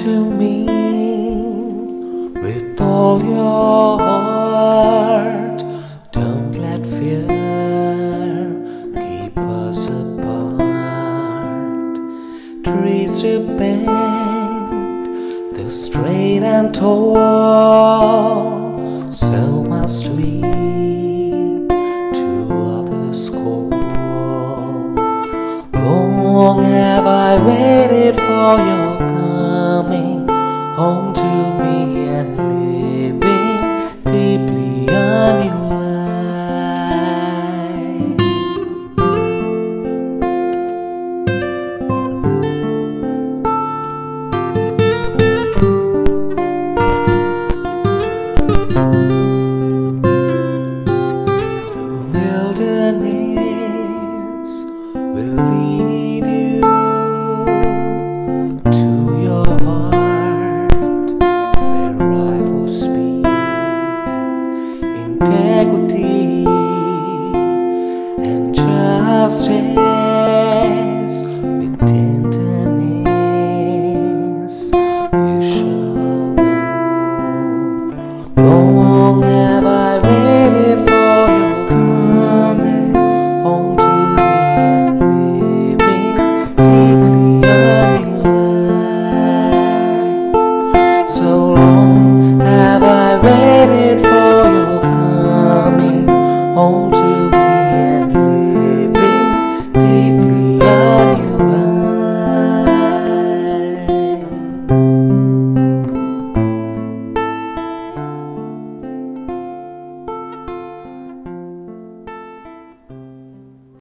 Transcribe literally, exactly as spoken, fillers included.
to me with all your heart. Don't let fear keep us apart. Trees to bend, though straight and tall, so must we to others call. Long have I waited for your